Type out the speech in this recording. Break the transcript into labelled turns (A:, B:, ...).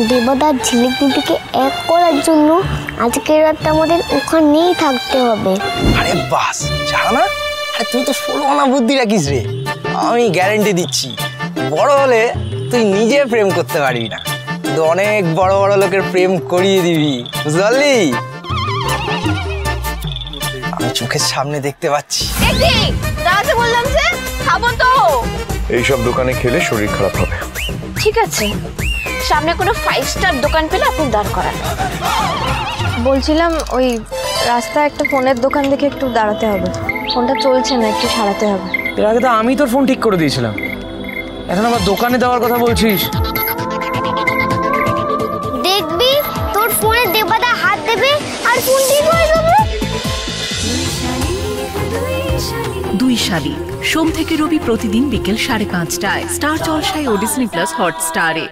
A: দেবদার ঝিলিক দিদিকে এক করার জন্য আজকের রাতটা আমাদের ওখানেই থাকতে হবে।
B: আরে বাস ছাড়া না, আরে তুই তো 16 আনা বুদ্ধি রাখিস রে। আমি গ্যারেন্টি দিচ্ছি, বড় হলে তুই নিজে প্রেম করতে পারবি না, কিন্তু অনেক বড় বড় লোকের প্রেম করিয়ে দিবি, বুঝতে পারলি? আমি চোখের সামনে দেখতে পাচ্ছি।
C: দাঁড়াতে বললাম যে, খাবো তো।
D: এইসব দোকানে খেলে শরীর খারাপ হবে।
C: ঠিক আছে, সামনে কোনো 5 স্টার দোকান পেলে আপনি দাঁড় করান। বলছিলাম ওই রাস্তায় একটা ফোনের দোকান দেখে একটু দাঁড়াতে হবে, ফোনটা চলছে না, একটু সারাতে হবে।
E: এর আগে তো আমি তোর ফোন ঠিক করে দিয়েছিলাম, এখন আবার দোকানে দেওয়ার কথা বলছিস।
A: দেখবি তোর ফোনে দেবদা হাত দেবে আর ফোন ঠিক হয়ে যাবে।
F: দুই শালিক সোম থেকে রবি প্রতিদিন বিকেল 5:30টায় স্টার জলসায় ও ডিজনি প্লাস হটস্টারে।